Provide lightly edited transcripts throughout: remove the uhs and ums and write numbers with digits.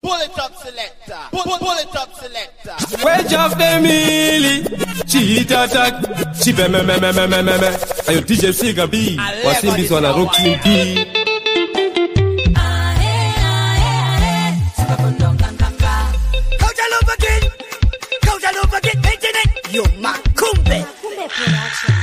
Pull it up, selector. Pull it up, selector. Wedge of the mealy, cheat attack, chip me. Ayo DJ Siga B, wasimbi swana rocking B. Kauja love again, maintain it. Yo, Makumbe production.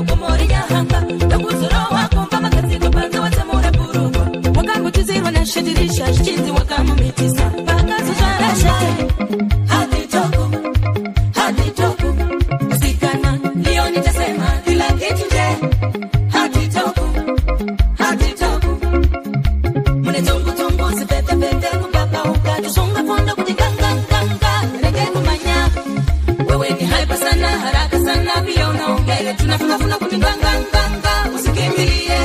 Should Shirisha shinzi wakamu mitisa Paka susara shai Hati toku Usikana Leo nitasema kila kitu je Hati toku Mune tungu Sipete kubaba uka Tusunga fondo kutikanga Nege kumanya Wewe ni hyper sana haraka sana Pia unaongele tunafuna kutikanga Usikimbilie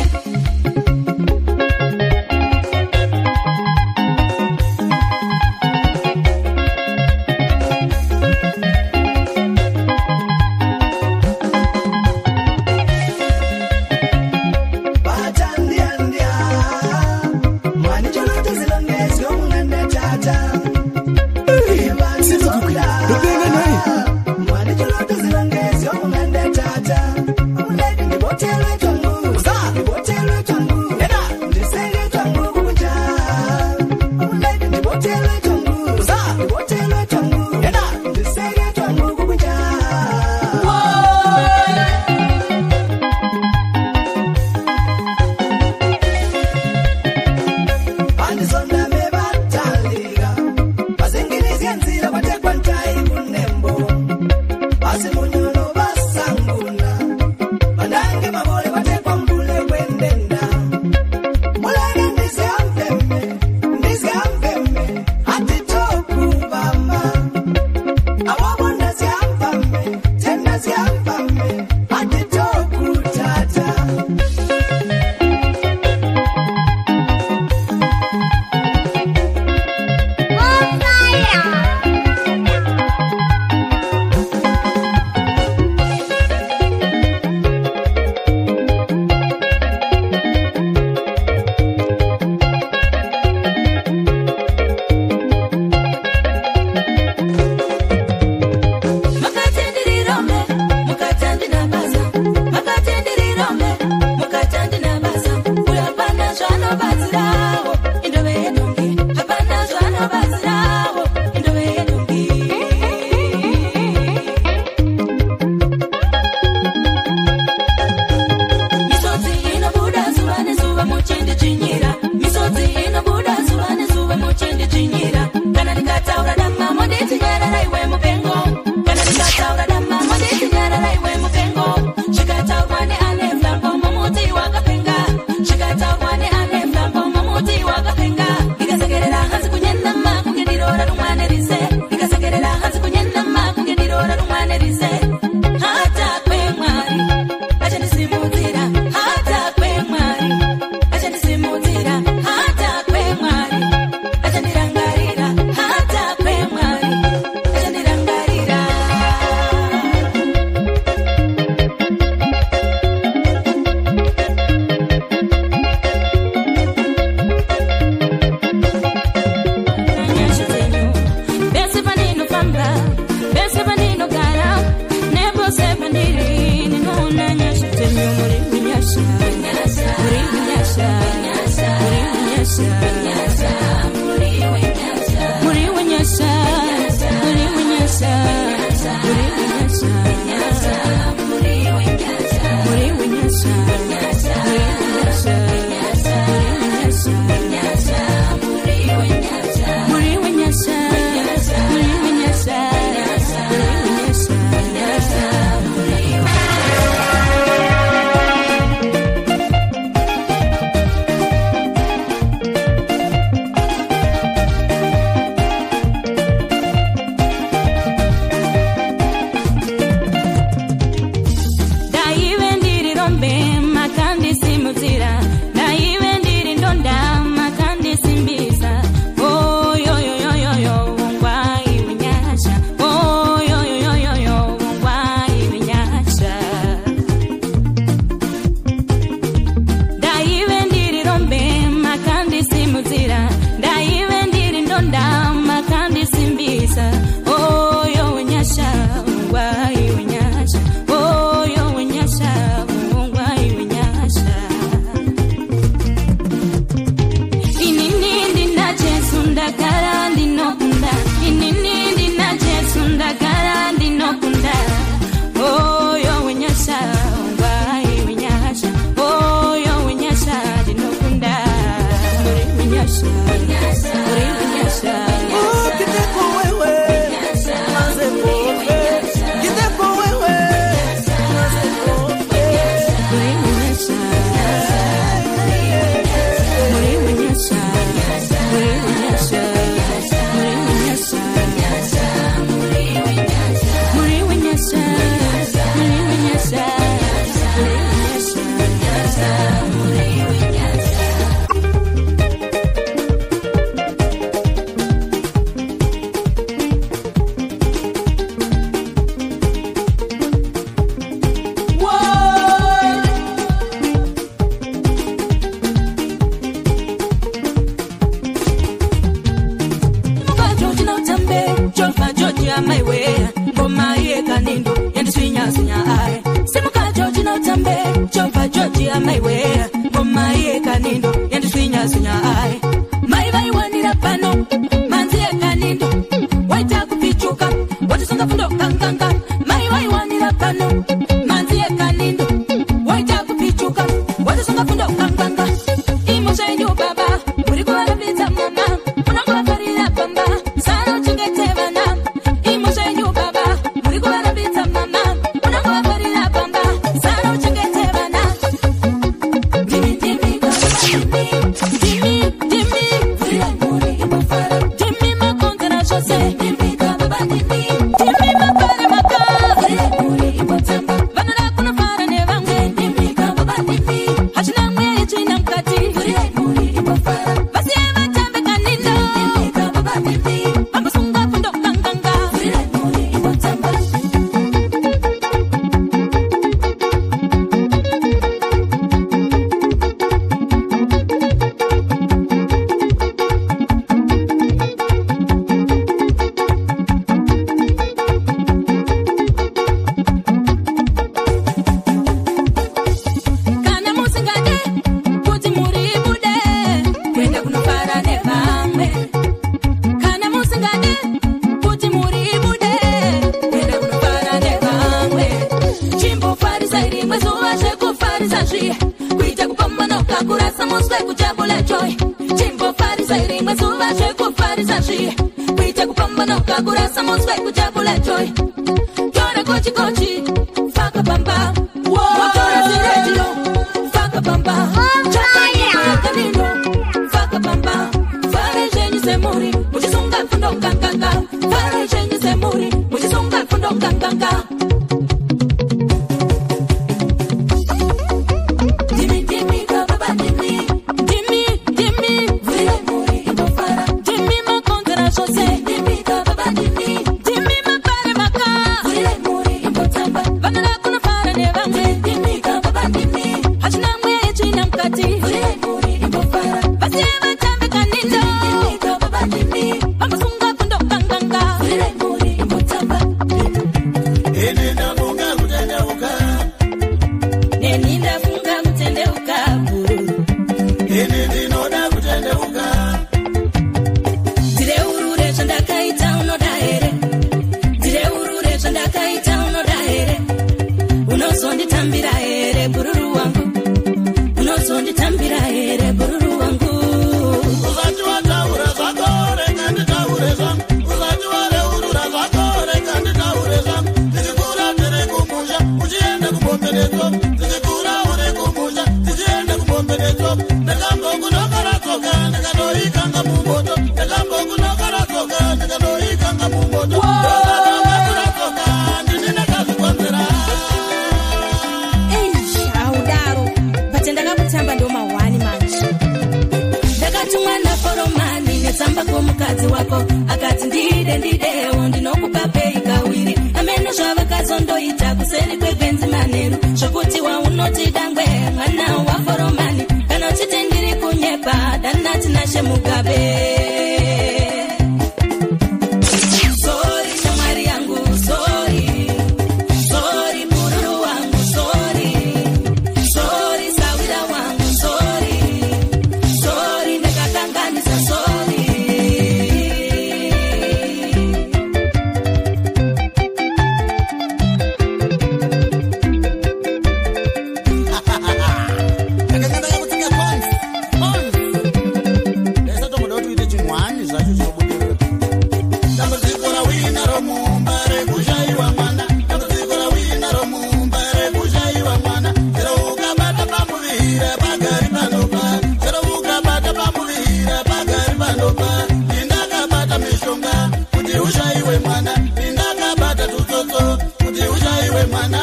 zvacho zvinobudirira. Dambudziko rawina romumba rekushaiwa mwana, dambudziko rawina romumba rekushaiwa mwana. Chero ukabata pamuvira pagari panopa, chero ukabata pamuvira pagari panopa. Indakabata mishonga kuti ushaiwe mwana, indakabata tutsotso kuti ushaiwe mwana.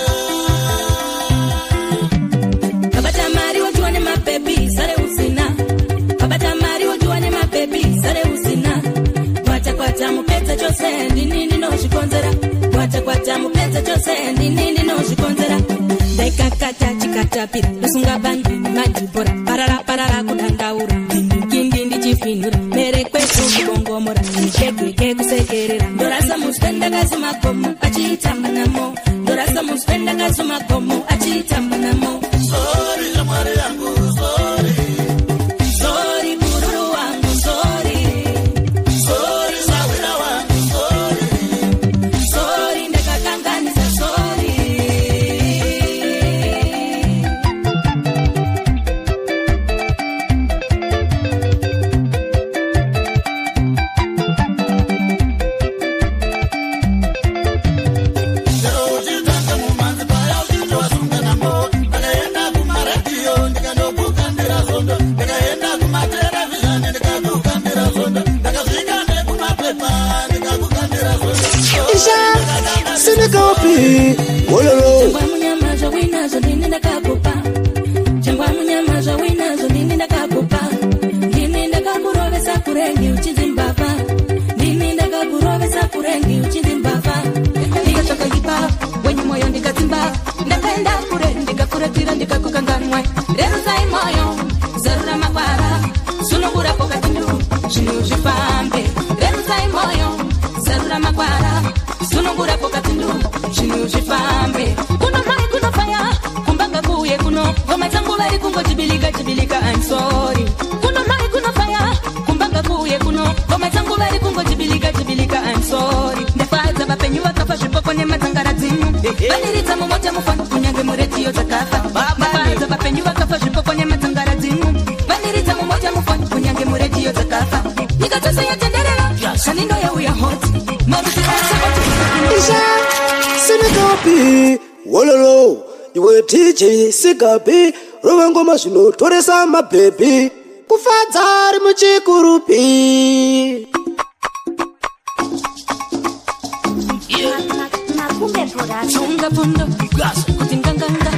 Kabata mari wajuane mapepi sare usina, kabata mari wajuane mapepi sare usina. Kwata mupedza chose ndini ndinozvikonzera, kwata mupedza chose ndini ndinozvikonzera. Ndaikakata chikatapira ndosunga bandini madhibhora, parara kudandaura ndindi ndichifinura mere kwesu kubongomora shekeke kusekerera. Ndorasa muswe ndakazuma gomo achiitamba namo, ndorasa muswe ndakazuma gomo achiitamba namo. Sorry shamwari yangu sorry, sorry bururu wangu sorry, sorry sawira wangu sorry, sorry ndakakanganisa sorry. Changwa munyama zwa winazo ndini ndakakupa, changwa munyama zwa winazo ndini ndakakupa. Ndini ndakakurovesa kurengi uchidzimbapa, ndini ndakakurovesa kurengi uchidzimbapa. Ndikachakaipa wenye moyo ndikadzimba, ndakaenda kure ndikafuratira ndikakukanganwa. Rerusai moyo zarura makwara, sunungura pokatindu zvinhu zvifambe. Rerusai moyo zarura makwara, sunungura pokatindu zvinhu zvifambe. Kuno mai kuno faya kumbanga kuye kuno ngoma dzangu vari kungojibilika I'm sorry. Kuno mai kuno faya kumbanga kuye kuno ngoma dzangu vari kungojibilika I'm sorry. Ndefadza vapenyu vakafa zvipoko nemadzangara dzinyu, vaniridza mumota mufana kunyange muredziyo dzakafa. Ndefadza vapenyu vakafa zvipoko nemadzangara dzinyu, vaniridza mumota mufana kunyange muredziyo dzakafa. Nyika dzose yatenderera shanindo yauya hoti marudzi ose Sinikapi, wololo, iwe DJ Sikapi, rove ngoma zvinotoresa mabhebi, kufadza ari muchikurupi. Chunga pundo, kuti nganganga.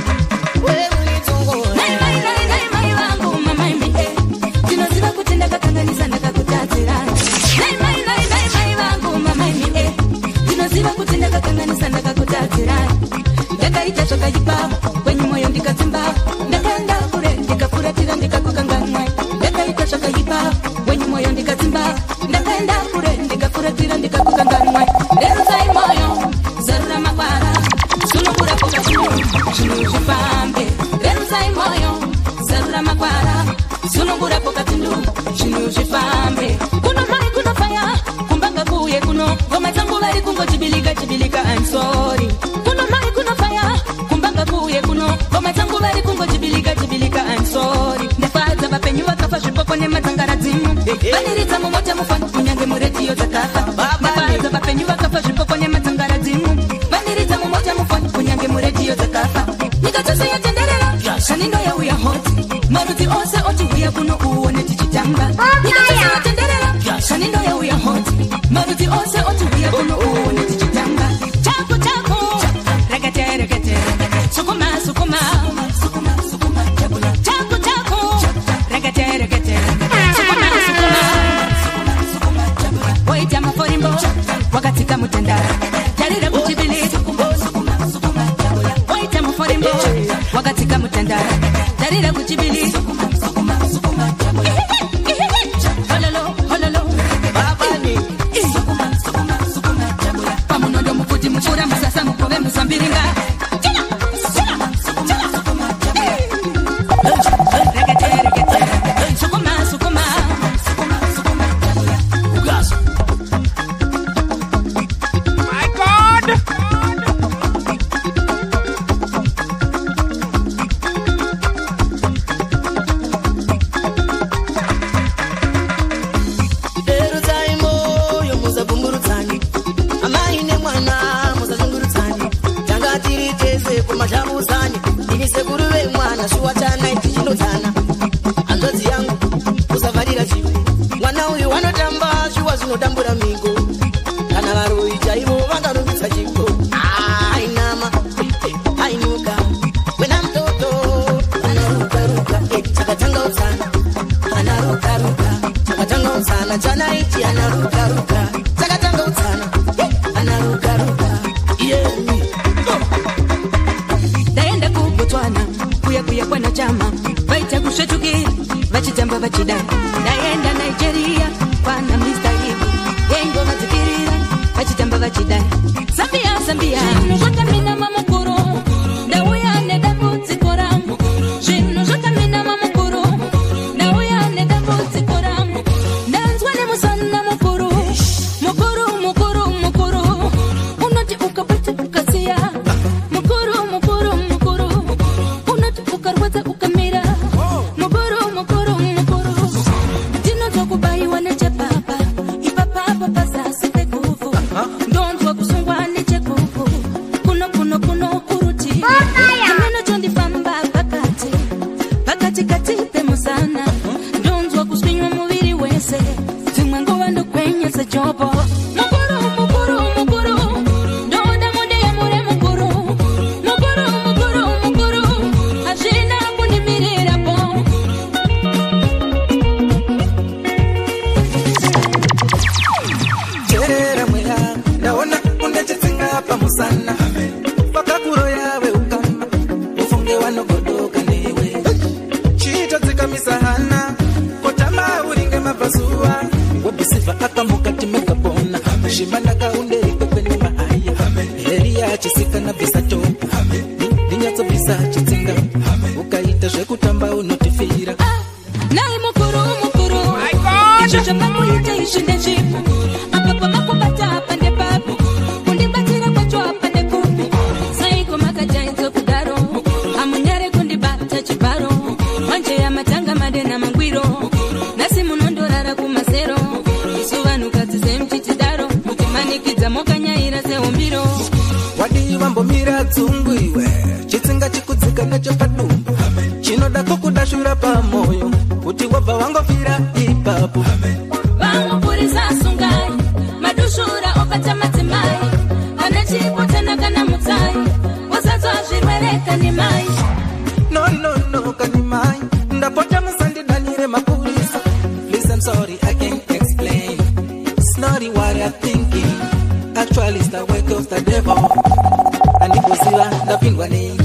Nai vangu mamai mie, ndinoziva kuti ndakakanganisa ndakakutadzira. Nai vangu mamai mie, ndinoziva kuti ndakakanganisa ndakakutadzira. Ndakaita zvakaipa kwenyu moyo ndikadzimba, ndakaenda kure ndikafuratira ndikakukanganwa. Ndakaita zvakaipa kwenyu moyo ndikadzimba, ndakaenda kure ndikafuratira ndikakukanganwa. Rerusai moyo zarura makwara, sunungura pokatindu zvinhu zvifambe. Rerusai moyo zarura makwara, sunungura pokatindu zvinhu zvifambe. Kuno mai kuno faya kumbanga kuye kuno ngoma dzangu vari kungojibilika I'm sorry. Kuno mai kuno faya kumbanga kuye kuno ngoma dzangu vari kungojibilika I'm sorry. Ndefadza vapenyu vakafa zvipoko nemadzangara dzinyu, vaniridza mumota mufana kunyange muredziyo dzakafa. Ndefadza vapenyu vakafa zvipoko nemadzangara dzinyu, vaniridza mumota mufana kunyange muredziyo dzakafa. Nyika dzose yatenderera shanindo yauya hoti, marudzi ose otiuya kuno uone tichitamba. Nyika dzose yatenderera shanindo yauya hoti, marudzi ose otiuya kuno uone tichitamba. Chaku chaku rekete sukuma chaku chaku rekete sukuma waita maforimbo wakatika mutandara tarira kuchibili. Waita maforimbo wakatika mutandara tarira kuchibili. Hololo mwana uyu wanotamba shuwa zinotambura mingo kana varoi chaivo vangarumbisa chingo ainama ainuka wena mtoto anarukaruka chakatanga utsana anarukaruka chakatanga utsana chanaichi anarukaruka chakatanga utsana anarukaruka yemi ndaenda kubotswana kuya kwana chama vaita kusvetukira vachitamba vachida ndaenda Nigeria kwana Mr. Ibu yengo vadzikirira vachitamba vachida Zambia zvinhu zvakamina mamukuru ndauya nedambudziko rangu zvinhu zvakamina mamukuru ndauya nedambudziko rangu ndanzwa nemusana mukuru unoti ukabata ukasiya mukuru unoti ukarwadza ukamira mukuru ndinonzwa kubayiwa nechepapa ipapapa pazasi pekufu ndonzwa kusungwa nechekufu kuno kuruti ameno chondifamba pakati pemusana ndonzwa kuswinywa muviri wese dzimwe nguva ndokwenyesa jobo mukuru ndoda monde yamure mukuru hazvina kundimirirapo cherera mweya ndaona undechitsinga pamusana pakakuro yave ukama ufunge wanogodoka newe chitodzikamisa hana kotama uringe mabvazuva wobhisiva akamukati megabona zvimandakaunderi kwekwene maaya heri yachisikana bvisa topu ndinyatsobvisa chitsinga ukaita zvekutamba unotifira nai mukuru izvo zvamakuita izvi ndezvipo apapo makubata pande papo kundibatira kwacho apande kupi saiko makajaidza kudaro hamunyare kundibata chibharo manje yamatanga madena mangwiro nasi munondorara kumazero isu vanhukadzi semuchitidaro mutimanikidza mokanyaira seumbiro wadiwambomira dzungu iwe chitsinga chikudzika nechepadumbu chinoda kukudashura pamoyo kuti wabva wangofira ipapo vangopurisa sungai madushura opata madzimai kana chipotana kana mutsai wasatswa zvirwere kanimai no kanimai ndapota musandidanire mapurisa please I'm sorry I can't explain it's not what I'm thinking actually it's the work of the devil andikuziva ndapindwa nei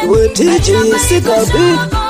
with DJ Sigabi.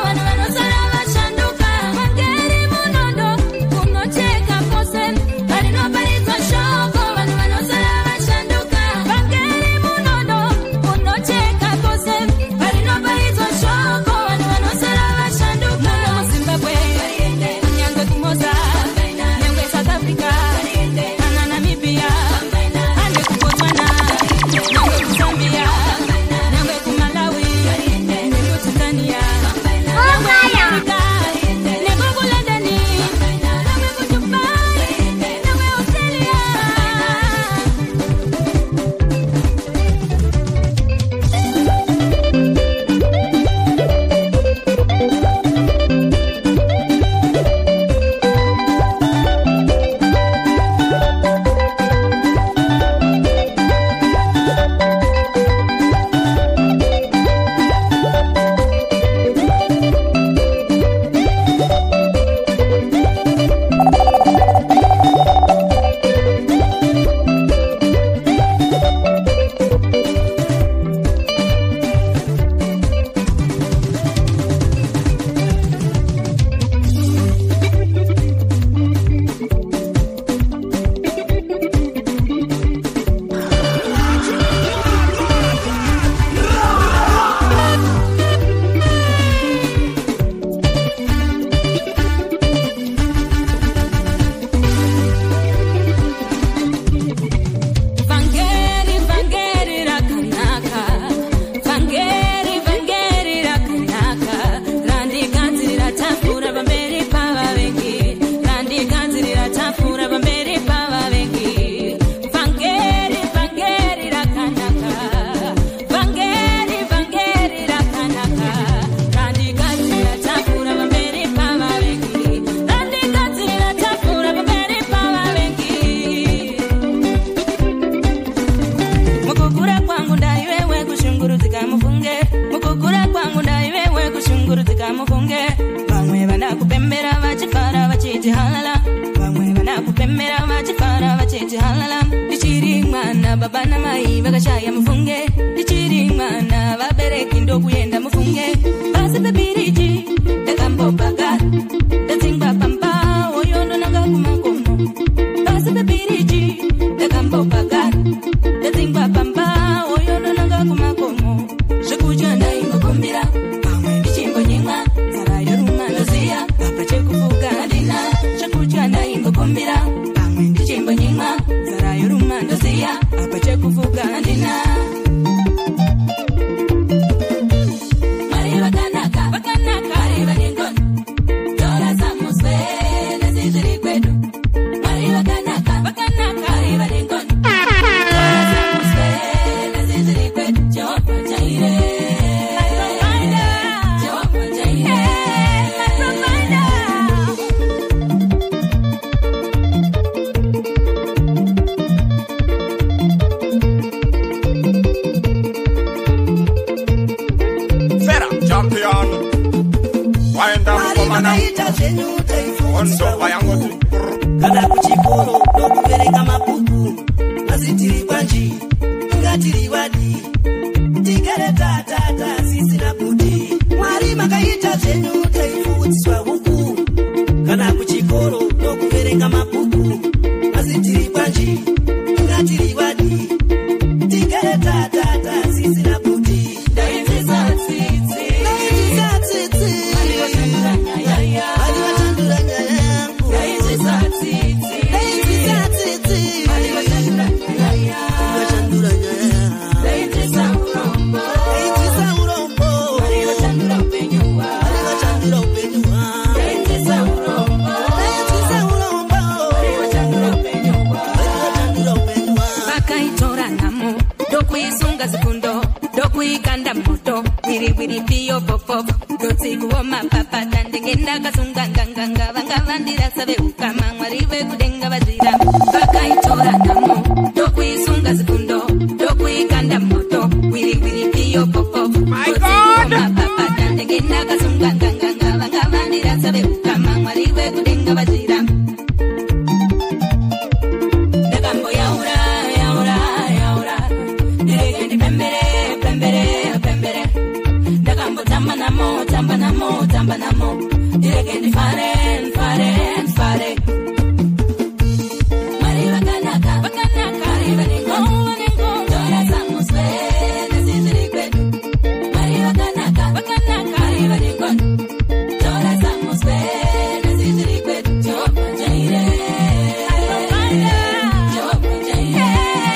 Kana kuchikoro nokuvereka mabhuku mazitiri kwanji ingatiri wadi tigere tatata sisina kuti Mwari makaita zvenyu taifudziswa huku kana kuchikoro nokuvereka mabhuku mazitiri kwanji ingatiri wadi tigere tatata sisina kuti daidzisa tsitsi kanda moto wiri wiri pio popo doti kuoma papa tandengenda kasunga nganga vanga vandira sabe ukama mwariwe kudenga bazira bakaitora namo dokuisunga zikundo dokuikanda moto wiri wiri pio popo my god papa tandengenda kasunga nganga vanga vandira sabe ukama mwariwe kudenga bazira dagambo yaura yaura yaura direge pembere pembere pembere namo, tamba namo. Direge ni fare. Mariva kanaka, mariva ningo. Dora samus vene ziziri kwetu. Mariva kanaka, mariva ningo. Dora samus vene ziziri kwetu. Jopa jaire. Jopa jaire.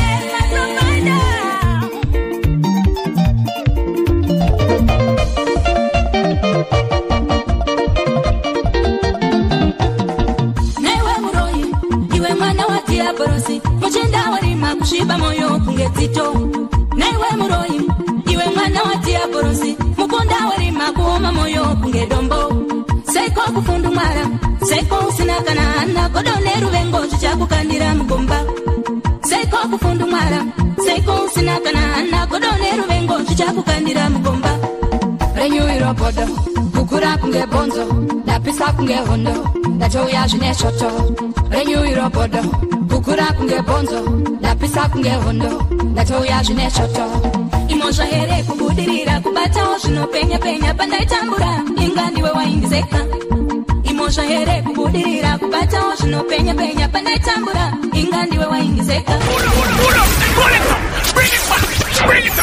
Borosi, muchinda warima kushiba moyo kungetito. Naiwe muroi, iwe mwana watia borosi, mukunda warima kuoma moyo kungedombo. Seiko kufundu mara, seiko usinakana ana kodone ruvengo chichakukandira mugomba. Seiko kufundu mara, seiko usinakana ana kodone ruvengo chichakukandira mugomba. Renyu irobodo, kukura kunge bonzo, napisa kunge hondo, nachoya jine shoto. Renyu irobodo, kukura kunge bonzo, napisa kunge hondo, natoya jine shoto. Imosha here kubudirira kubata oshino penya pandaitambura, ingandiwe waingizeka. Imosha here kubudirira kubata oshino penya pandaitambura, ingandiwe waingizeka. Pull it up, bring it back, bring it up.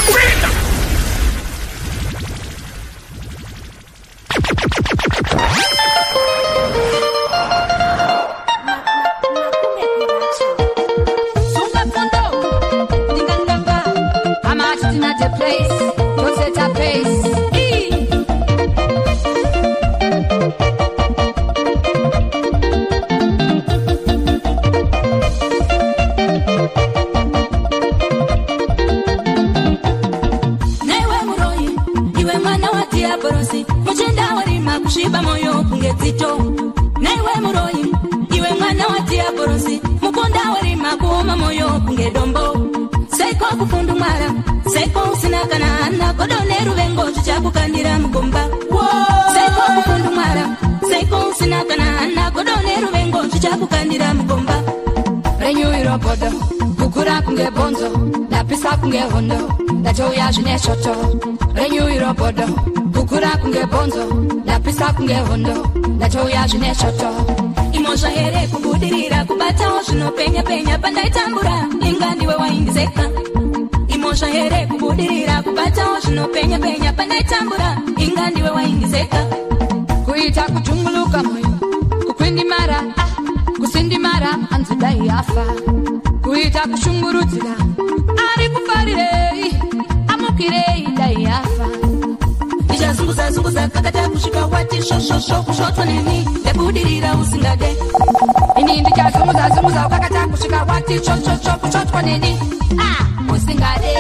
Kushiba moyo kungetito. Naiwe muroi, iwe mwana watia borosi, mukunda warima kuoma moyo kungedombo. Seiko kufundu mara, seiko usinakana ana kodone ruvengo chichakukandira mugomba. Seiko kufundu mara, seiko usinakana ana kodone ruvengo chichakukandira mugomba. Renyu irobodo, kukura kunge bonzo, napisa kunge hondo, nachoya jine shoto. Renyu irobodo, kukura kunge bonzo, napisa kunge hondo, nachoya jine shoto. Imosha here kubudirira kubata oshino penya pandaitambura, ingandiwe waingizeka. Imosha here kubudirira kubata oshino penya pandaitambura, ingandiwe waingizeka. Kuita kuchunguluka moyo, kukwindi mara, kusindi mara, anzudai afa. Kuita kushungurutira, ari kufarire, amukire dai afa. Zunguza kakata kushika wati shosho kushotwa nini lebudirira usingade. Ini ndika zunguza kakata kushika wati shosho kushotwa nini usingade.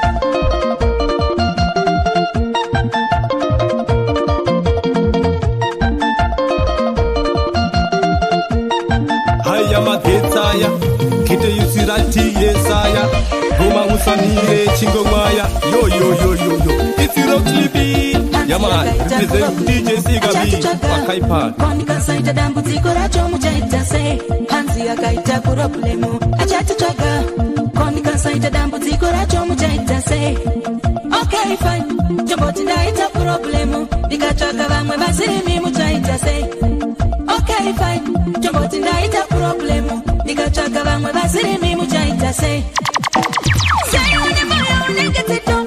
Haya magetaya, kite yusirati yesaya, goma usamire chingomaya, yo. It's your clippy. Yaman, represent DJ Sigabi, Wakaipa. Konika saita dambu zikora chomu chaita se. Hansi akaita problemu, achata chaga. Konika saita dambu zikora chomu chaita se. Okay fine, jamboti ndaita problemu. Dikachaga vamwe basiri mimu chaita se. Okay fine, jamboti ndaita problemu. Dikachaga vamwe basiri mimu chaita se. Say on your moyo, negative.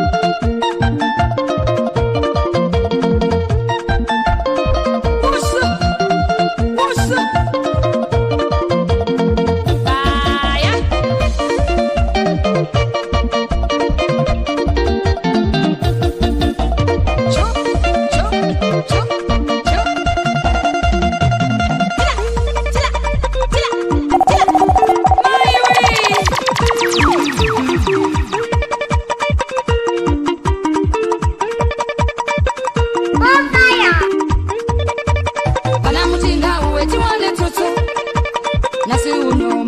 What's up?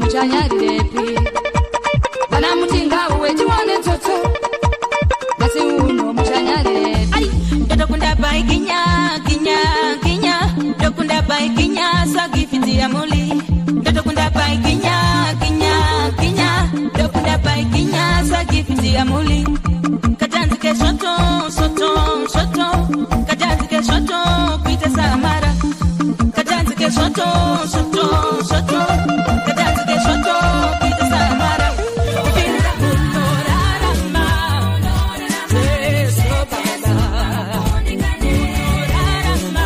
muchanyarirepi kana mutinga wechiwane toto basi uno muchanyarirepi ndokunda bai kinya kinya kinya ndokunda bai kinya sagifiti ya muli ndokunda bai kinya kinya kinya ndokunda bai kinya sagifiti ya muli kajanzike shoto shoto shoto kajanzike shoto pite samara kajanzike shoto shoto shoto kajanzike shoto pite samara pinda kunorarama eso baba kunorarama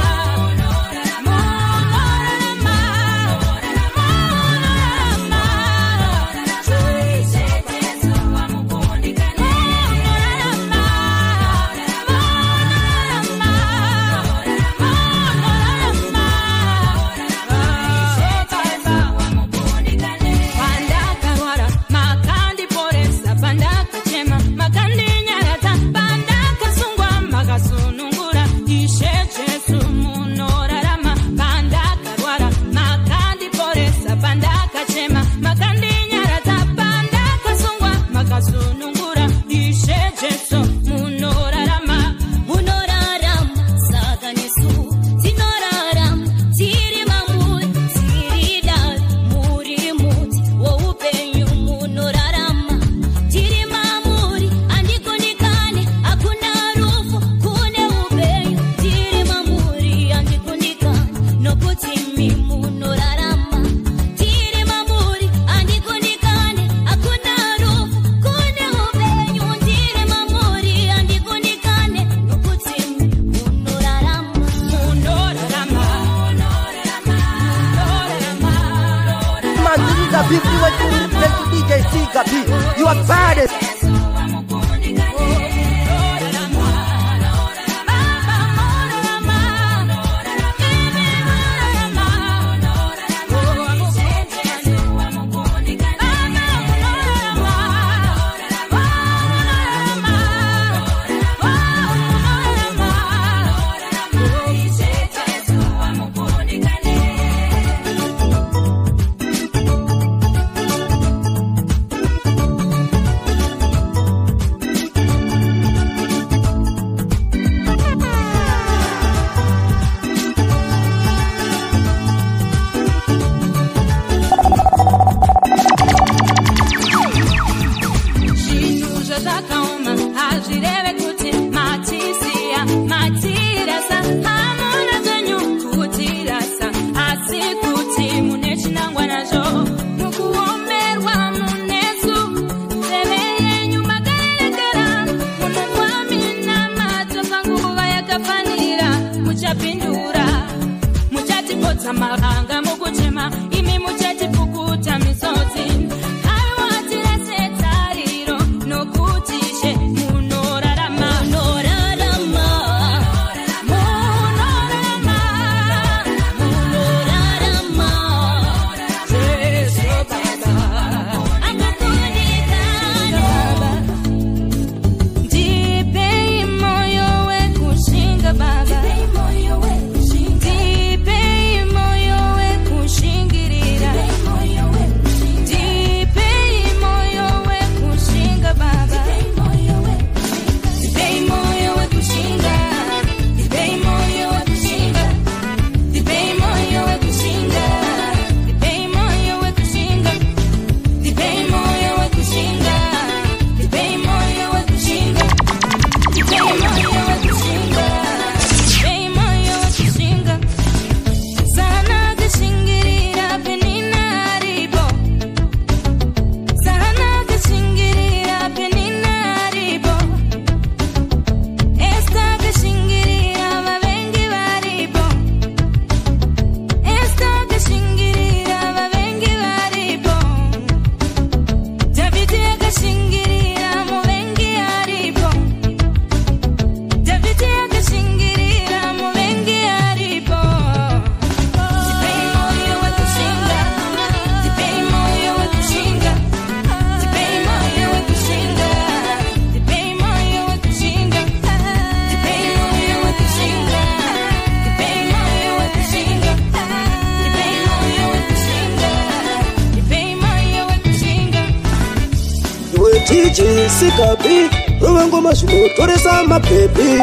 You are baddest. Mahanga mukuchema imi muchati pukuta misozi aiwatira setariro nokutishe munorarama munorarama munorarama munorarama Jesu baba angakundikana ndipe moyo wekushinga baba moyo we kushingirira DJ Sikabi Ruwengo mashino toresa mapepe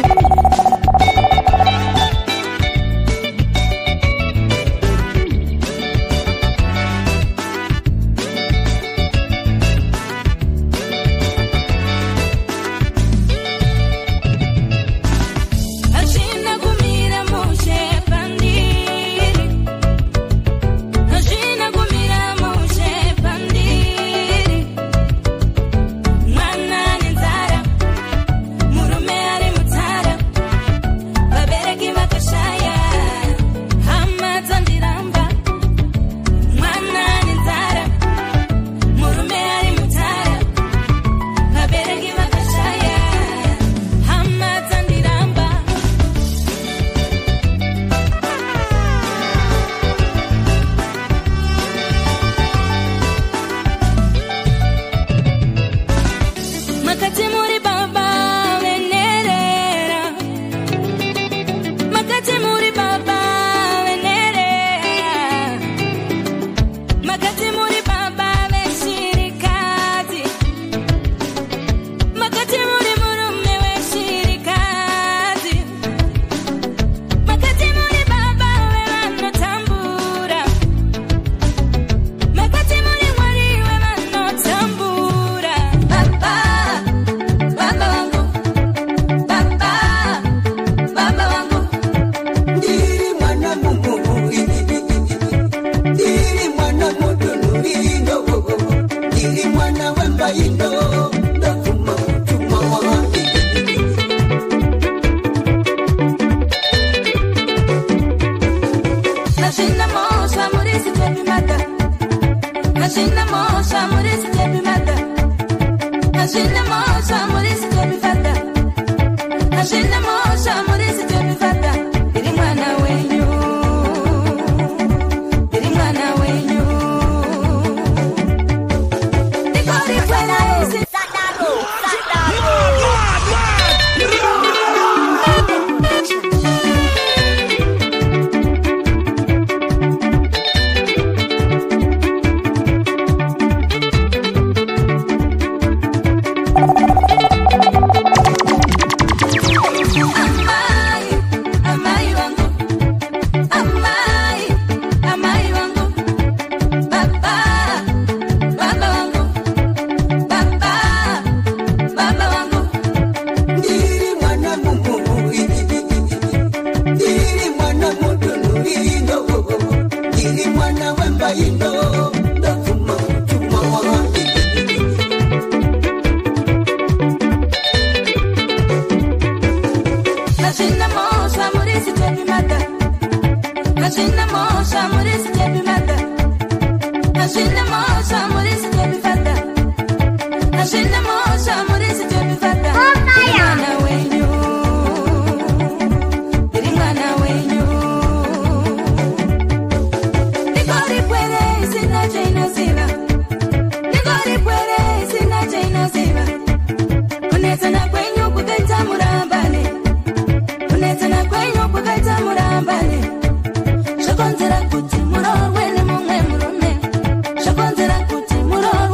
Shakonzera kuti muro wene mumwe murume Shakonzera kuti muro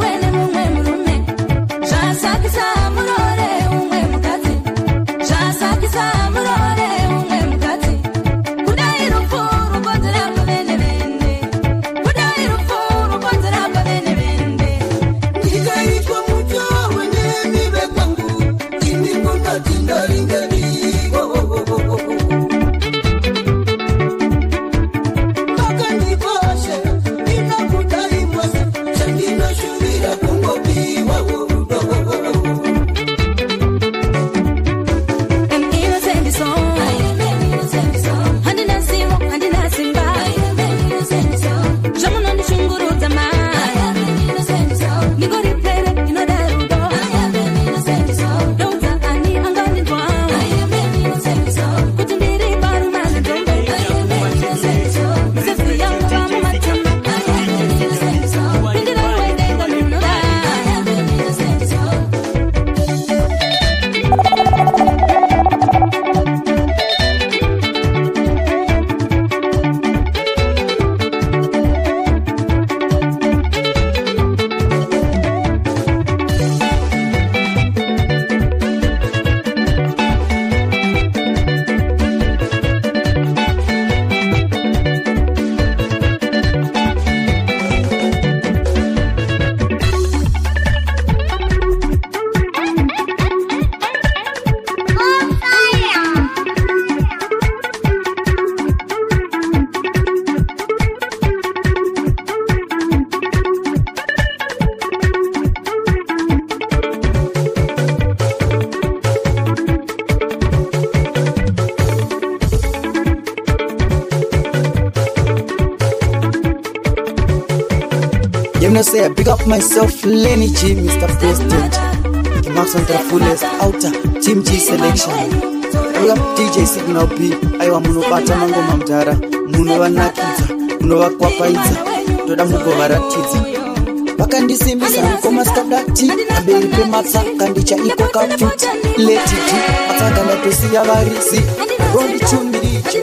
Let me say I pick up myself, Lenny G, Mr. President. The Max on the fullest outer Team G selection. I up DJ Signal B. I want to bata mango mamdara. Muno wa nakiza, muno wa kwapaita. Toda mugo varatizi. Vakandisimisa nkoma skadati. Abeli pe mata kandicha iko kaput. Let it be, mataka na tosi ya varisi. Rondi chumiriche.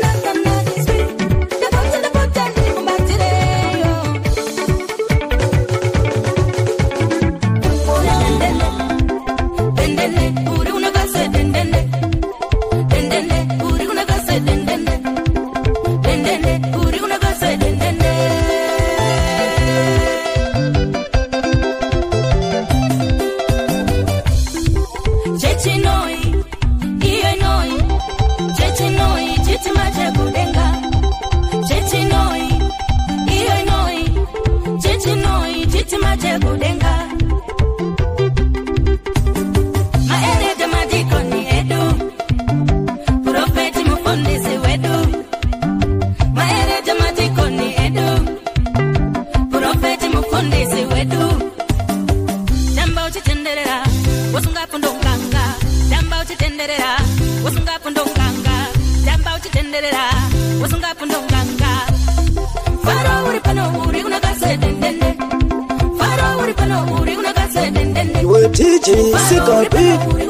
DJ Signal B.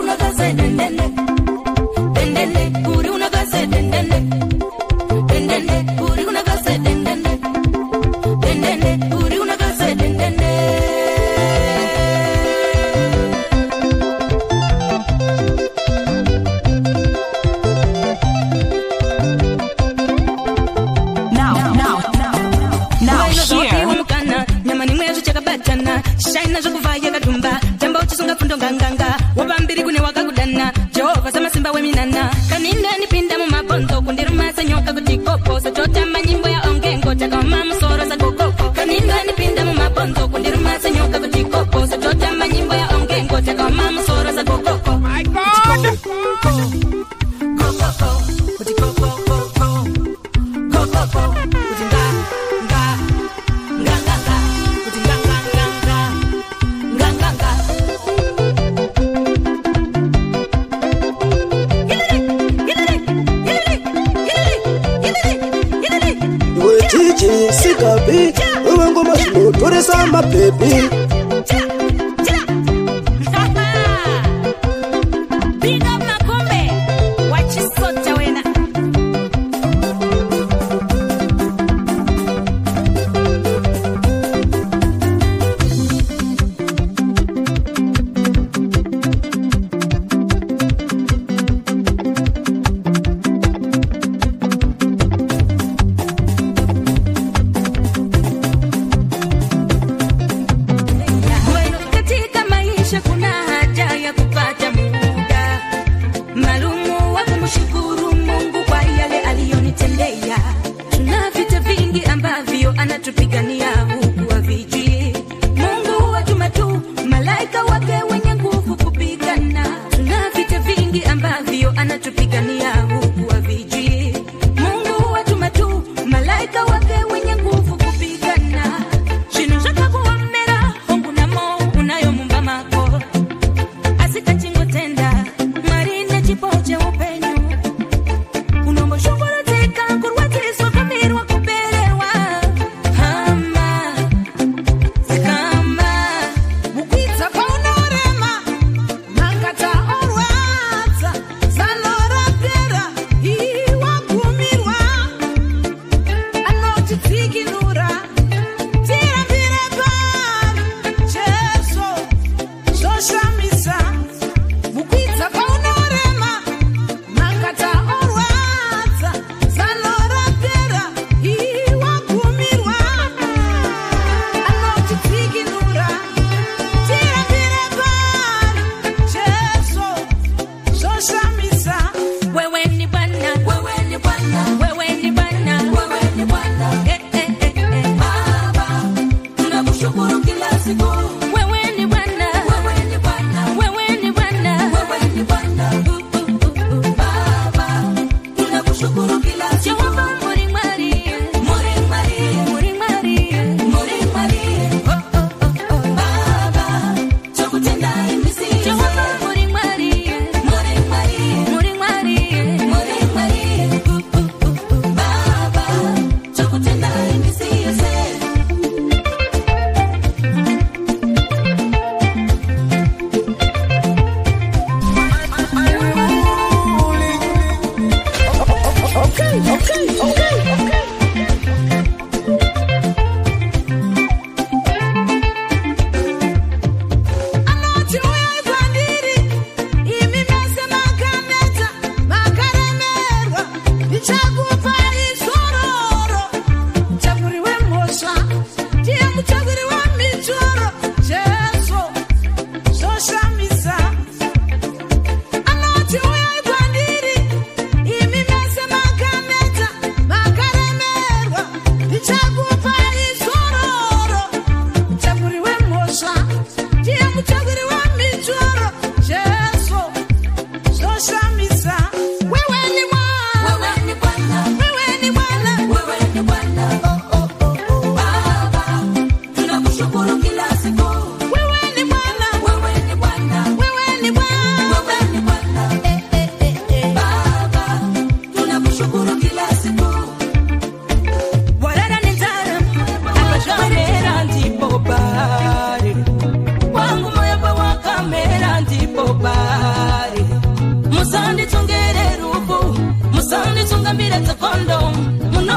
DJ Signal B. Wewe ngoma slow, toresa my baby.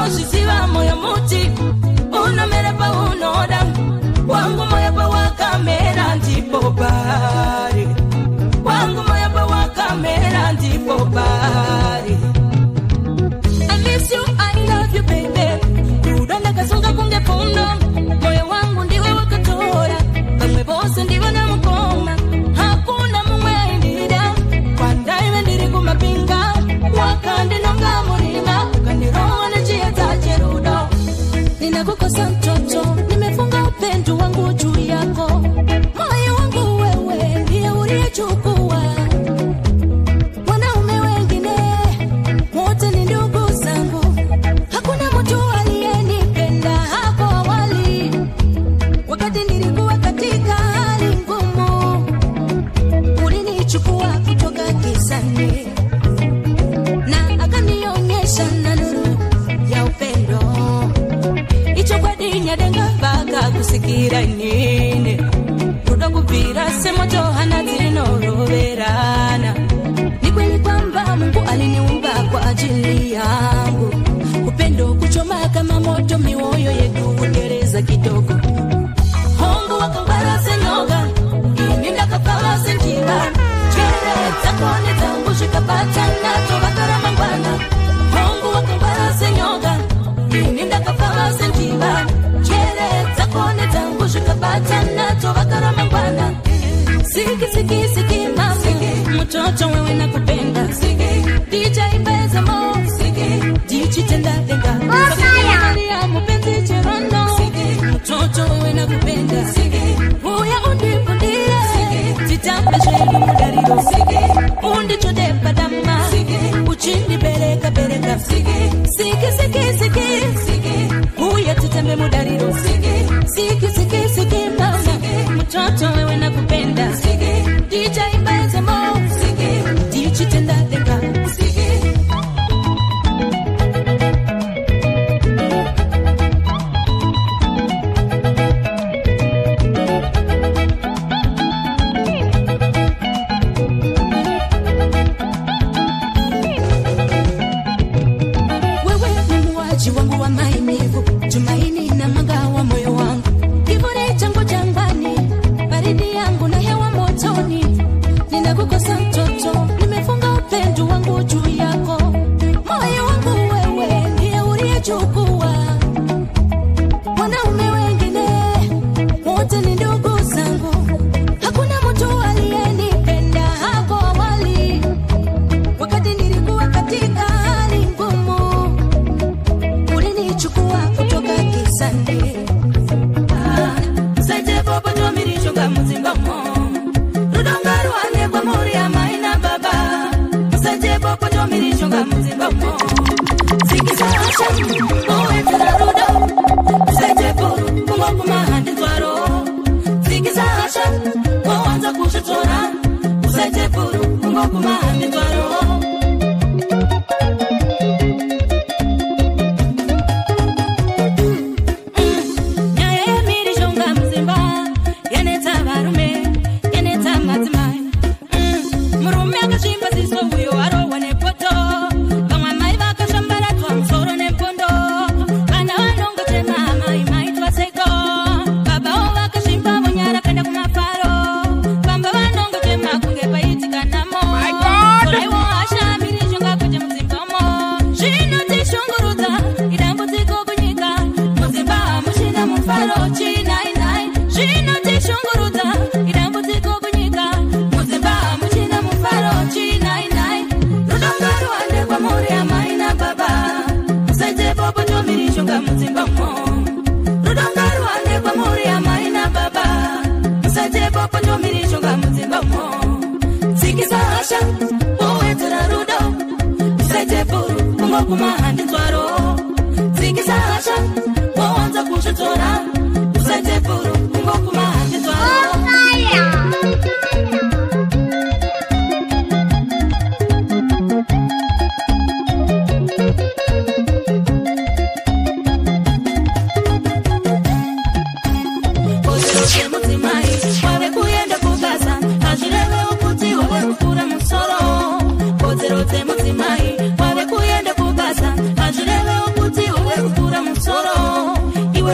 shisiva moyo muti unomera pa unoda wangu moyo pa wakamera ndipo bari wangu moyo pa wakamera ndipo bari. I miss you, I love you baby. Udonda kasunga kunge pundo moyo wangu ndiwe wakatora kamwe bose ndiwe na mukoma hakuna mumwe indira kwandaime ndiri kumapinga wakandi nonga murima ukaniroa na njia za jerudo. Ninakukosa mtoto nimefunga upendo wangu juu yako moyo wangu wewe ndiye uliyechukua wanaume wengine wote ni ndugu zangu hakuna mtu aliyenipenda hapo awali wakati nilikuwa katika hali ngumu ulinichukua kutoka gizani na akanionyesha na nuru ya upendo icho kwa dinya denga baka kusikira nini kudokupira semoto hana zinoroverana. Ni kweli kwamba Mungu aliniumba kwa ajili yangu upendo kuchoma kama moto mioyo yetu ugereza kidogo hongo wakangara senyoga ininda kapala senjiba chere takone tangu shikapata na tobakara mangwana hongo wakangara senyoga ininda kapala senjiba chere takone tangu shikapata na tobakara mangwana. Siki siki siki mama mtoto wewe nakupenda DJ Beza mo DJ tenda denga Maria mpenzi cherono mtoto wewe nakupenda uya undipundira titambe sheli mudariro undi chode padama uchindi bereka bereka siki siki siki uya titambe mudariro siki siki siki mama mtoto wewe nakupenda DJ Beza mo DJ tenda denga wewe ni muaji wangu wa maimivu tumaini na mwanga wa moyo wangu kivuli changu jangwani baridi yangu na hewa motoni ninakukosa mtoto nimefunga upendo wangu juu yako moyo wangu wewe ndiye uliyechukua wanaume wengine wote ni ndugu zangu hakuna mtu aliyenipenda hapo awali wakati nilikuwa katika hali ngumu ulinichukua kutoka gizani saje bobo tomirishoga muzingamo rudongaru ane kwa muri ya maina baba saje bobo tomirishoga muzingamo sikiza asha owe tena rudo saje bobo kungo kumahandi twaro sikiza asha owanza kushitora saje bobo kungo kumahandi twaro. Rote mutimai, wawe kuyende kubasa, ajirele ukuti uwe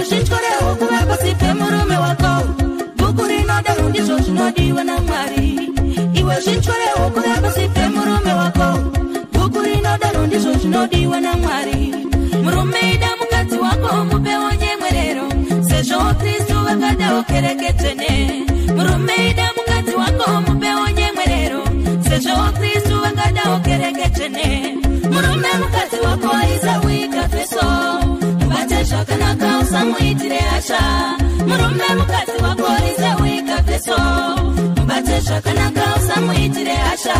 shinchorewo kuva pasi pemurume wako bhuku rinoda ndizvo zvinodiwa naMwari iwe shinchorewo kuva pasi pemurume wako bhuku rinoda ndizvo zvinodiwa naMwari murume ida mukadzi wako mupewo nyemwerero sezvo Kristu vakadawo kereke tsvene murume ida mukadzi wako mupewo nyemwerero sezvo Kristu vakadawo kereke tsvene murume mukadzi wako aisawika peso mubate zvakanaka usamuitire hasha murume mukadzi wako aisawika peso mubate zvakanaka usamuitire hasha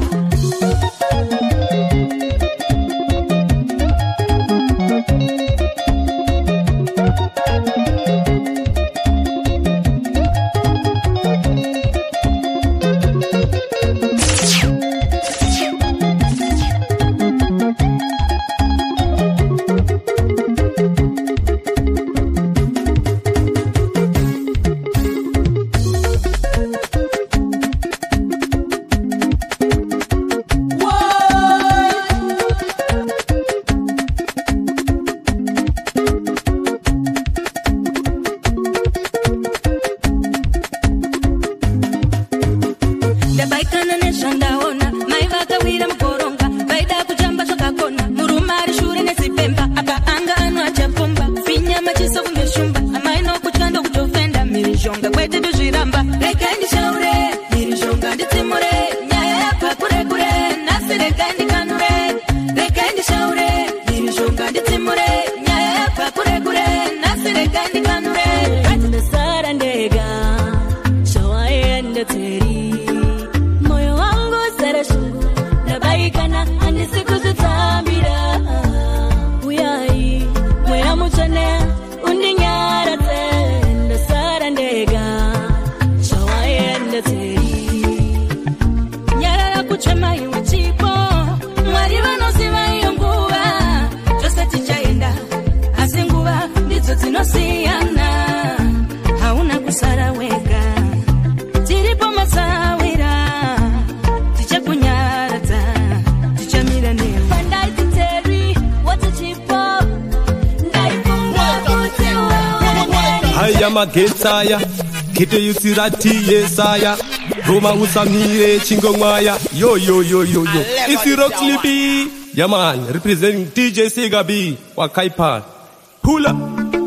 Magetaya kite yusirati yesaya Roma usamire chingongwaya yo it's Rock Libby yeah man representing DJ Sigabi wa Kaipa pull up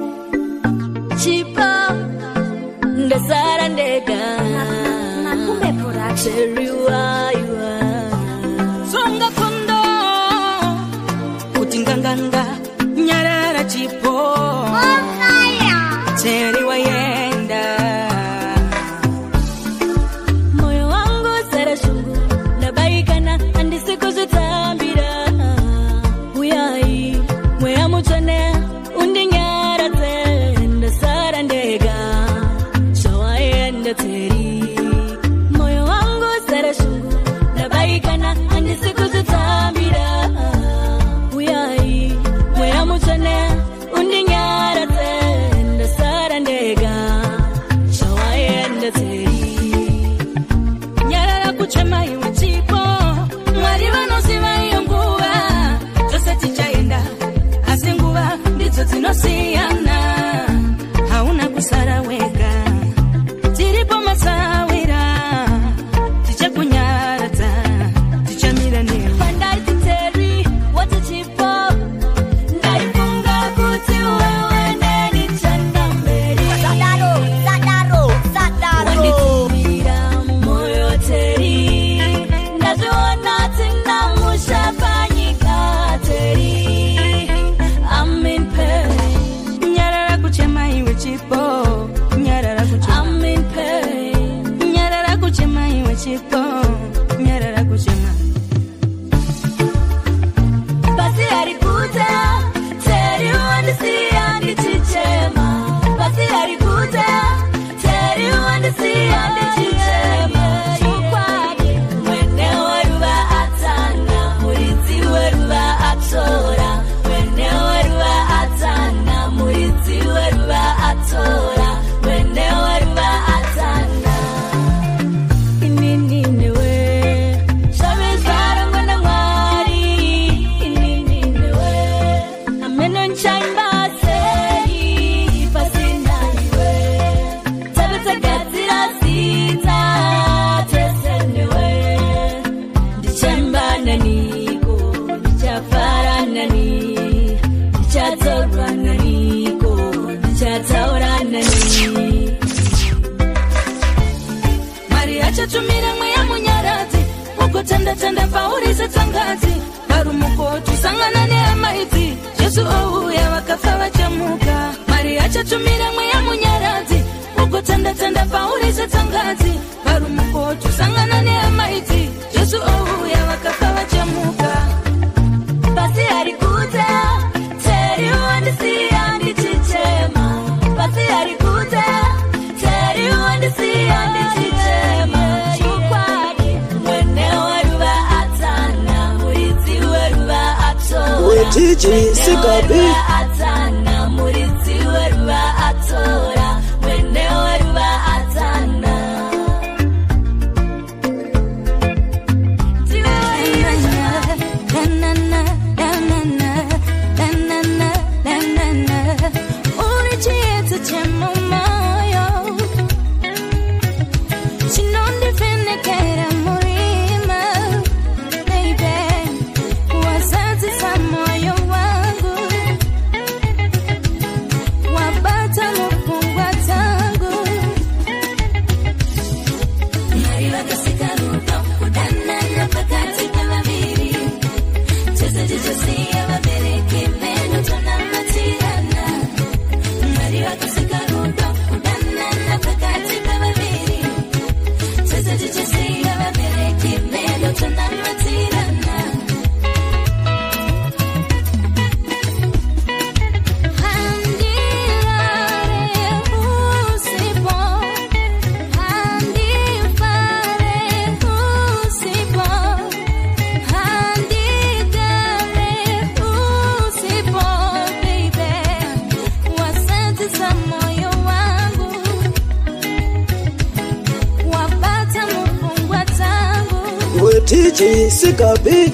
Chipa ndasara ndega Makumbe production riwaiwa Songa kondo Utinganganga Nyarara chipo Teri wayenda Moyo wangu sara shungu Nabaikana andi siku zutambira Uyai Mwea muchane Undi nyara tenda Sara ndega Shawayenda teri Moyo wangu sara shungu Nabaikana andi siku zutambira Uyai Mwea muchane Undi nyara tenda Sara ndega Shawayenda teri Nyarara kuchema iwe chipo Mwari vanoziva iyo nguva Chose tichaenda Asi nguva ndidzo dzinosiyana Hauna kusara wega Tiripo masawira Tichakunyaradza Tichamira nero Pandai titeri Wati chipo Ndaifunga kuti wewe neni chanda mberi Sadaro Wanditumira moyo teri Ndaziona tina mushapanyika teri I'm in pain Nyarara kuchema iwe chipo Nyarara kuchema I'm in pain Nyarara kuchema iwe chipo Nyarara kuchema Basi harikuta Teri wandisia ndichichema Basi harikuta Teri wandisia ndichichema Chukwadi Mwene waruva atana Murizi waruva atora Mwene waruva atana Murizi waruva atora Mwene waruva atana Inininewe Shabizara mwana mwari Inininewe Ameno nchaimba sei ugotanda tanda pauri setsangazi varumukotu sangana neamaiti Jesu ouya vakafa vachamuka Mari achatumira mweya munyaradzi ugotanda tanda pauri setsangazi varumukotu sangana neamaiti Jesu ouya vakafa vachamuka Basi arikuta teri wandisiya ndichichema Basi arikuta teri wandisiya ndichichema DJ Sigabi atana murizi weruba atora wene weruba atana DJ Sigabi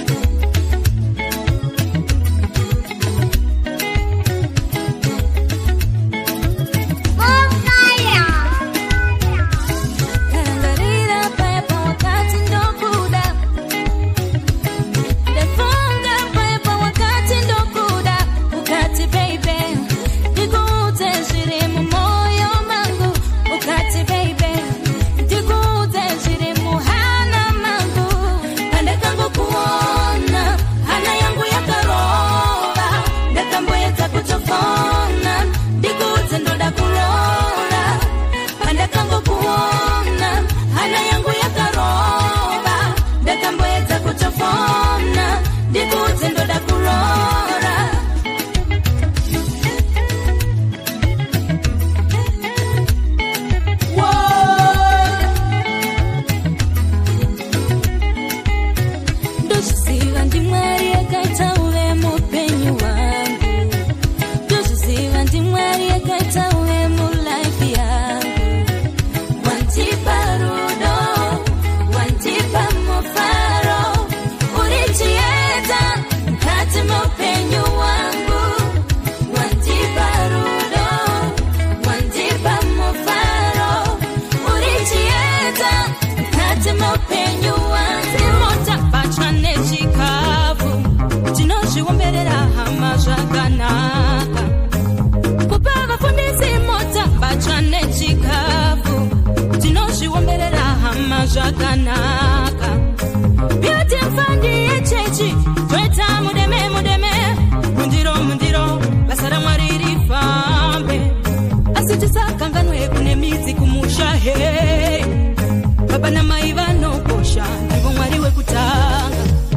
Jaganaka Beauty mfandi echechi Tweta mudeme Mundiro Basara mariri fambe Asitisa kanganwe kune mizi kumushahe Baba na maiva no posha Nivo mwariwe kutanga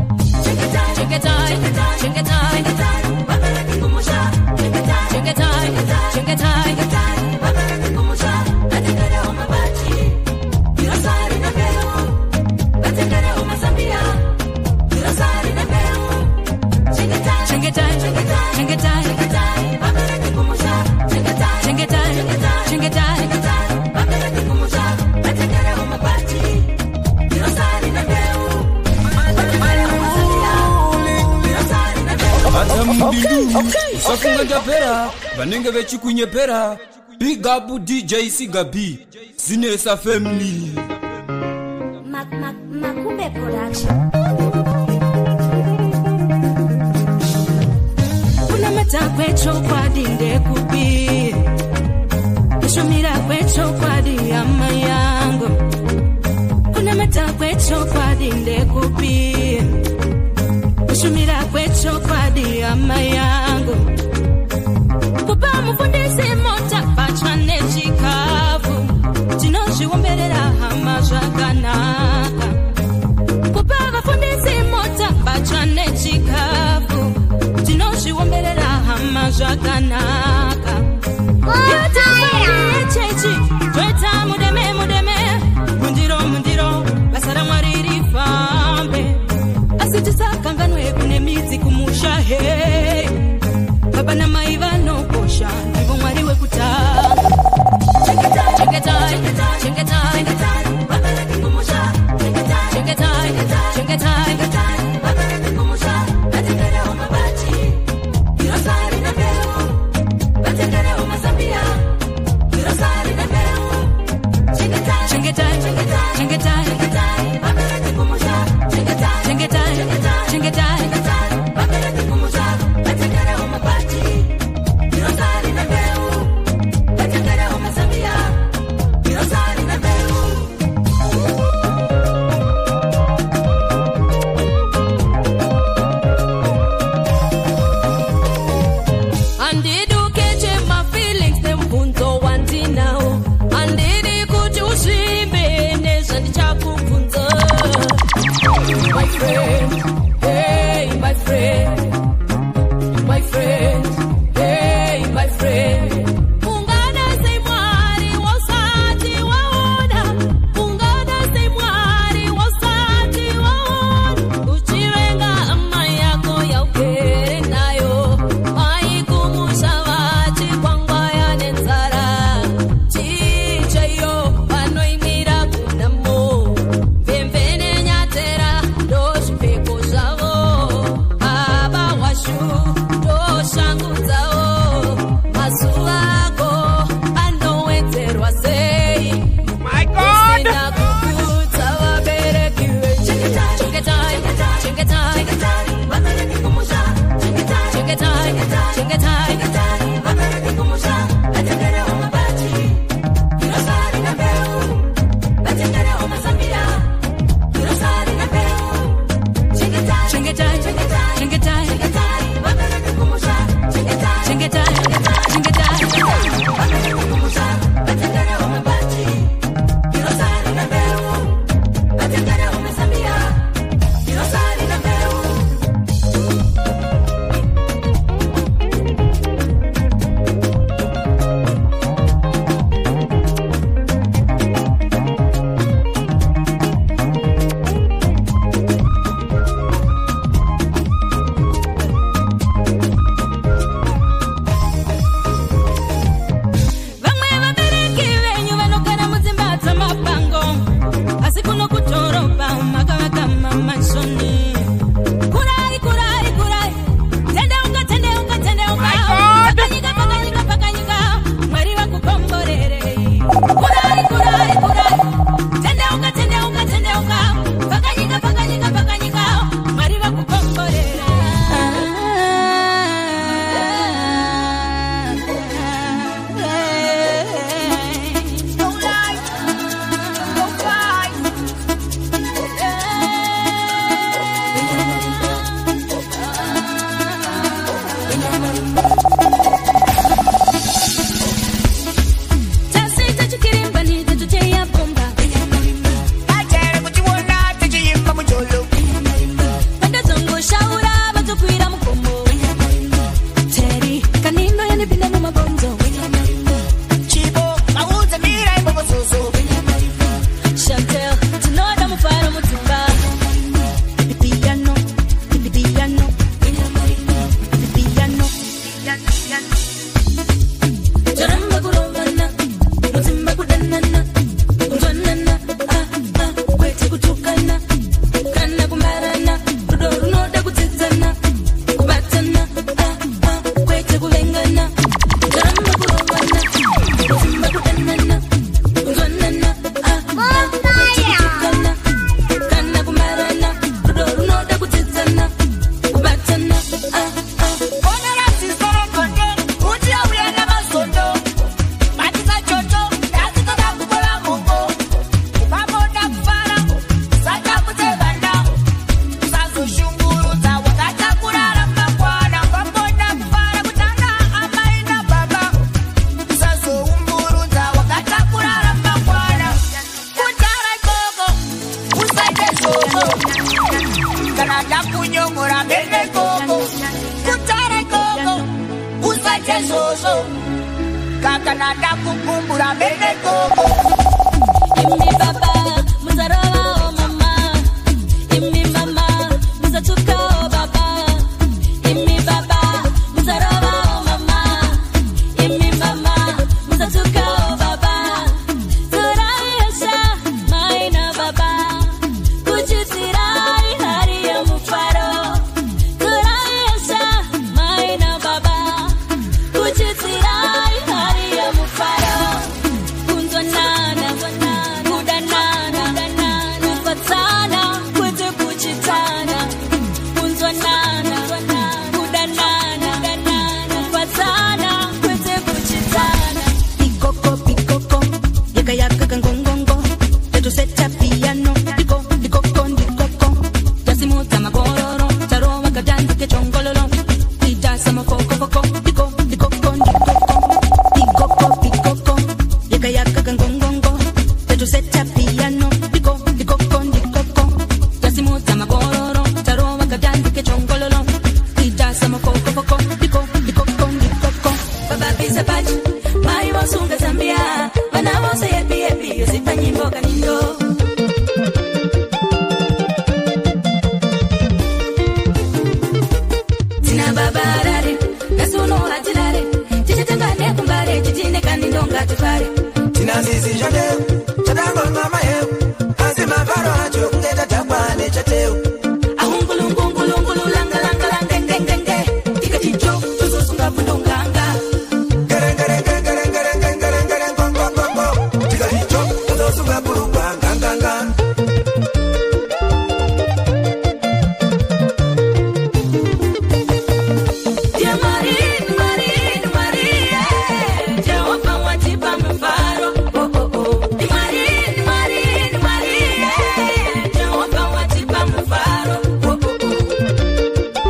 Chengetai Baba na kingumusha Chengetai Baba na kingumusha Atikara umabachi Kirosari na Atikara umasambia Kirosari na Chengetai Baba na kingumusha Chengetai Baba na kingumusha Atikara umabachi Kirosari na Safunga japera Banenge vechi kunyepera Big up DJ Sigabi Zinesa family Makumbe production Kuna mata kwecho kwa dinde kubi Kishumira kwecho kwa di ama yango Kuna mata kuita kwechokwadi ndekupi kushumira kwechokwadi ama yangu kupa mufundisi mota pachwa nechikafu tinozviomberera hama zvakanaka kupa vafundisi mota pachwa nechikafu tinozviomberera hama zvakanaka yotachechi tweta mudeme mundiro basa ramwari rifambe asi tisakanganwe kune midzi kumusha he baba namai vanokosha ndivo mwari wekutanga chengetai baba rati kumusha chengetai baba rati kumusha batekerewo mabati irosari na mbeu batekerewo mazambia irosari na mbeu chengetai baba rati kumusha chengetai baba rati kumusha batekerewo mabati irosari na mbeu batekerewo mazambia irosari na mbeu andidukeche my feelings them punto wanti now andidi kuti usvimbe kana ndakukumbura bene gogo. Imi baba, muzarova o mama. Imi mama, muzatuka o baba. Imi baba, muzarova o mama. Imi mama, muzatuka o baba. Turayasha, maina baba. Kuchitirai hari ya mufaro. Turayasha, maina baba. Kuchitirai hari ya mufaro. Kunzwanana, kudanana, kufatana, kwete kuchitana. Kunzwanana, kudanana, kufatana, kwete kuchitana. Pikoko, pikoko, yaka yaka kangongongo. Tetu seta piano, diko, dikoko, dikoko. Jasimuta magororo, charowa kadanzi ke chongololo. Ijasa mafoko, foko, diko, dikoko, dikoko. Pikoko, pikoko, yaka yaka kangongongo. Tetu seta piano, diko, dikoko, dikoko. Jasimuta magororo, charowa kadanzi ke chongololo. Ijasa mafoko, foko, diko, dikoko, dikoko. Baba pisa pachi, mai wasunga Zambia. Bana wose happy happy, yosipa nyimbo kanindo. Tina babarare, nasuno hatilare. Chichitangane kumbare, chichine kanindo ngatufare. Tina zizi jadeu, chadango mama eu. Azima baro hacho kungeta tabane chateu. Ahungulungungulungulu langa langa langa ngengenge. Tika chicho, tususunga pundonganga. Tika hicho, todo sunga puru banganganga. Dear Marie, Marie, Marie, Jehovah watipa mfaro. Oh oh oh. Dear Marie, Marie, Marie, Jehovah watipa mfaro. Oh oh oh.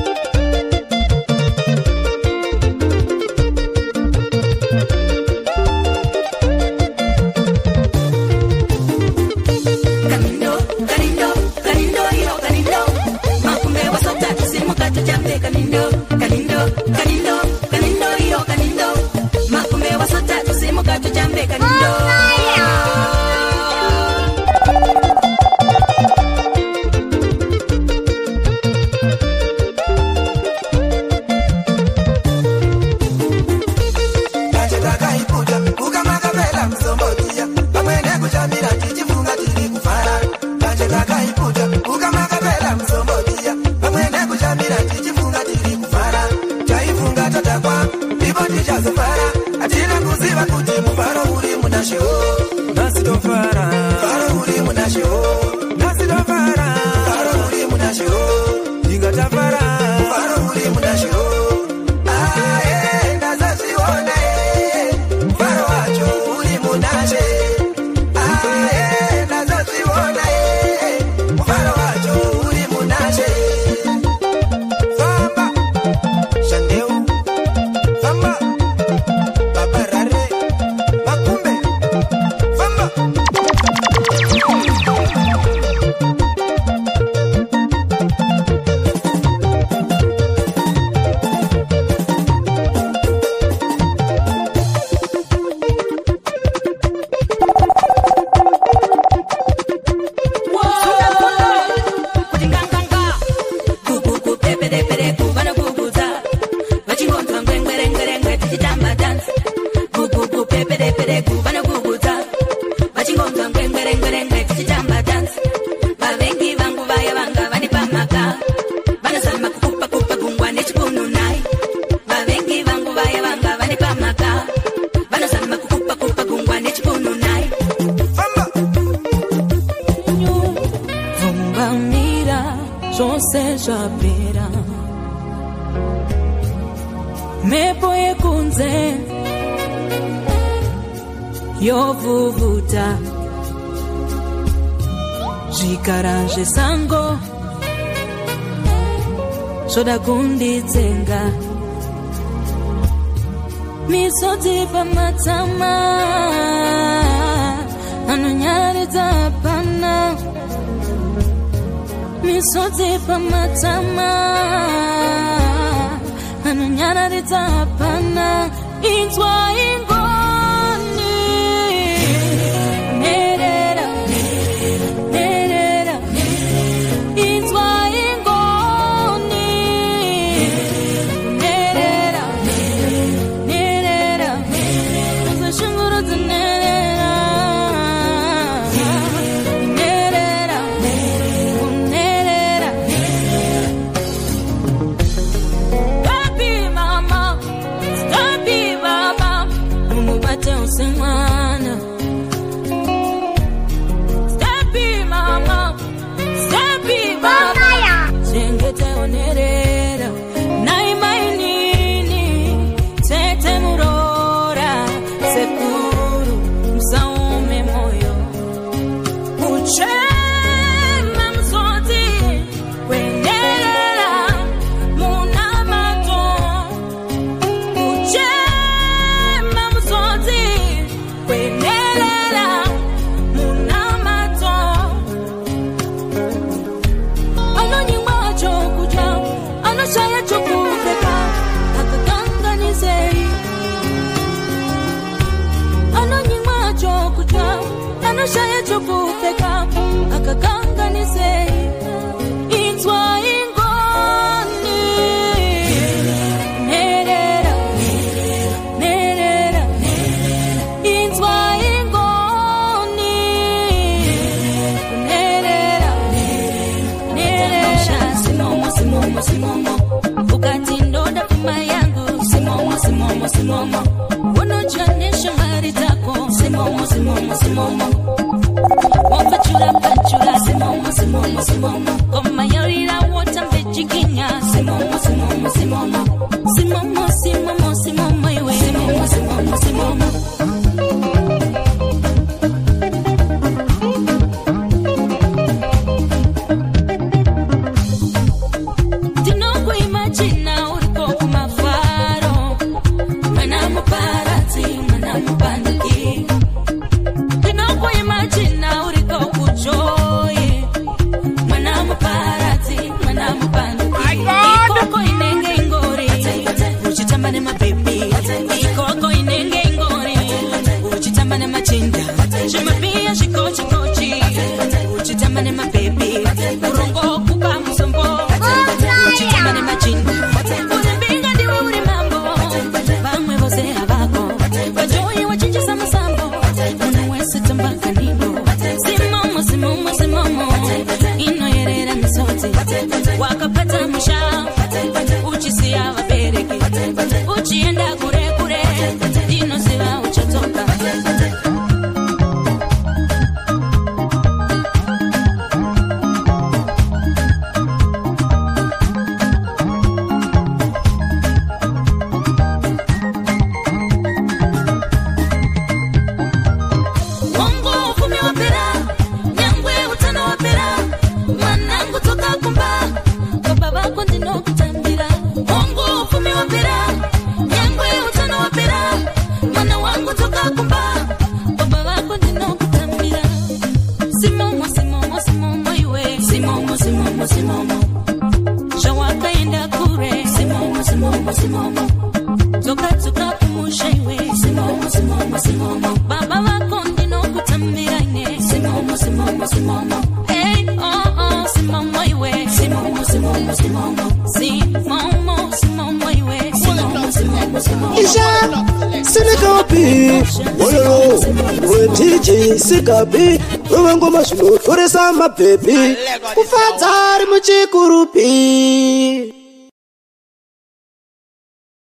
Kanindo, kanindo, kanindo, yo kanindo. Makumbe wasota tusimuka tujambe kanindo, kanindo, kanindo, kanindo, yo kanindo. Makumbe wasota tusimuka tujambe kanindo. Kache takaiputa, ukamakapela msombotia. Pamwene kuchamira chichifunga tiri kufara. Kache takaiputa, ukamakapela msombotia. Pamwene kuchamira chichifunga tiri kufara. Chaifunga tatakwa, ndipo tichazofara. Atina kuziva kuti mufaro uri munasho. Nasidofara, faro uri munasho. Nasidofara, faro uri munasho. Ingatafara, faro uri munasho. Ae, ndazaziona mfaro wacho uri munashe. Ae, ndazaziona mfaro wacho uri munashe. Famba, Shandeu, famba, babarare, makumbe, famba. Japera mepoye kunze yovuvuta zvikaranje sango zvoda kunditsenga misodzi pamatama anonyaridza pana misodzi pamatama anonyaridza pana inzwa ingo shaya chokupeka akakanganise inzwa ingoni nerera nerera inzwa ingoni nerera nerera simomo simomo simomo ukati ndoda pima yangu simomo simomo simomo unojanisha mari zako simomo simomo simomo wapachura pachura simomo simomo simomo koma yorira wota mbejikinya simomo simomo simomo simomo simomo simomo iwe simomo simomo simomo Dinoko imagina uriko kumafaro mana muparati mana mubanduki Dinoko imagina uriko kujoy mana muparati mana mubanduki Ikoko inenge ngori uchitambane mababy Ikoko inenge ngori uchitambane machinda Chimapia shikochi kochi uchitambane mababy Urongo kupa musombo uchitambane machinda Uzembinga ndiwe uri mambo Vamwe vose havako Vajoyi wachinjisa masambo Unawesi tambaka nino Simomo simomo simomo Ino yerera misoti Wakapata musha Uchisia wabereki Uchienda kure kure Dino siwa uchatoka Wongo ufumi wapera Nyangwe utano wapera Manangu toka kumba Kwa bako ndino kutambira Wongo ufumi wapera Nyangwe utano wapera Mana wangu toka kumba Kwa bako ndino kutambira Simomo simomo simomo iwe Simomo simomo simomo Shawaka inda kure Simomo simomo simomo Toka toka kumusha iwe Simomo simomo simomo Baba wako ndino kutambira ine Simomo simomo simomo Hey oh oh simomo iwe Simomo simomo simomo Simomo simomo iwe Simomo simomo simomo Isha Sinikabi Wololo We DJ Sikabi Ruwango mashino Toresa my baby Ufadzari muchikurupi